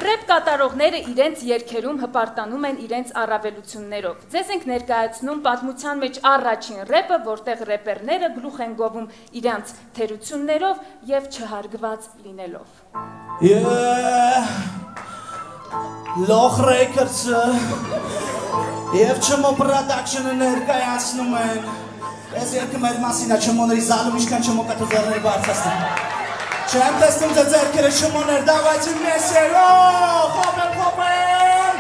Ռեփ կատարողները իրենց երգերում հպարտանում են իրենց առավելություններով։ Ձեզ ենք ներկայացնում պատմության մեջ առաջին ռեփը, որտեղ ռեպերները գլուխ են գովում իրենց թերություններով եւ չհարգված լինելով։ Լոխ Ռեյքերսը եւ Չմո Production-ը ներկայացնում են։ Ես երկը մեր մասին է Չմոների զալում ինչքան Չմո կատուզերների բարձրացնում։ Չեմ տեսնում ձեզ ձերքերը Չմոներ, դավայցի մեսերով, հոպեն,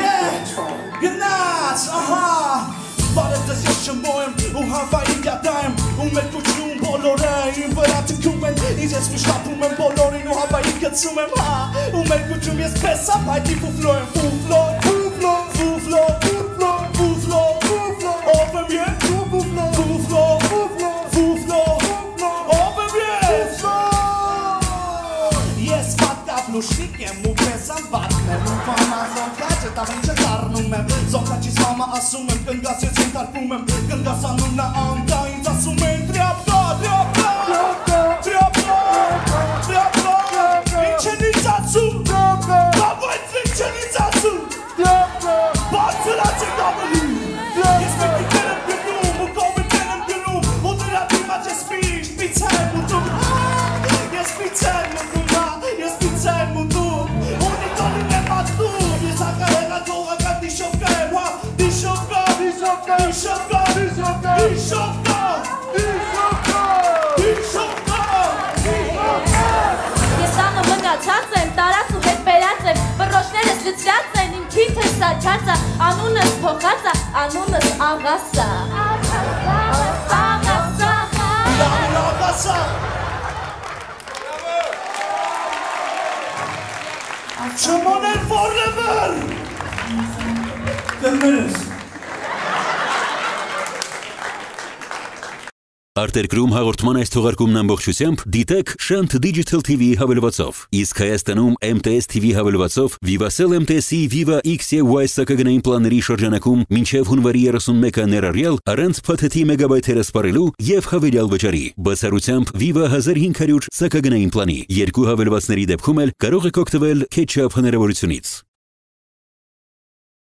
գնաց, ահա, բարև ձեզ ես Չմո եմ, ու հավայի գյատա եմ, ու մեր կուչնում բոլորը իմ վրա թքում են, ինձ ես մշտապում եմ բոլորին ու հավայի գծում եմ, հա, ու մեր կուչում ես պեսապ հայտի ֆուֆլո եմ, ֆուֆլո, ով եմ ես, Լուշիկ եմ ու պեսան վատն եմ, ու պանազոն կաճ է տավին չտարնում եմ, զոքաչիս մամա ասում եմ, կնգաս ես ենթարկում եմ, կնգաս անուննա անդա, ինձ ասում են դրյապա, ինչ են ինձ ասում, բավայց ինչ են ինձ ասում, բարձրաց եք ավելի, ես մեկիտեր եմ գնում, ու կովիտեր եմ գնում, ու դրա դիմաց ես միշտ պիցա եմ ուտում, ես պիցա եմ ուտում, Ես անը մնացած եմ, տարած ու հետ բերած եմ, բռոշներս լծրած են, իմ քիթս սաչած է, անունս փոխած է, անունս աղասա։ Չմոներ forever! Կրմերս Արտերկրում հաղորդման այս թողարկումն ամբողջությամբ դիտեք Շանթ Digital TV հավելվածով, իսկ Հայաստանում MTS TV հավելվածով Vivacell MTS-ի Viva X եւ Y սակագնային պլանների շրջանակում մինչև հունվարի 31-ը ներառյալ առանց փաթեթի մեգաբայթերը սպառելու եւ հավելյալ վճարի։ Բացառությամբ Viva 1500 սակագնային պլանի։ Երկու հավելվածների դեպքում էլ կարող եք օգտվել catch-up հնարավորությունից։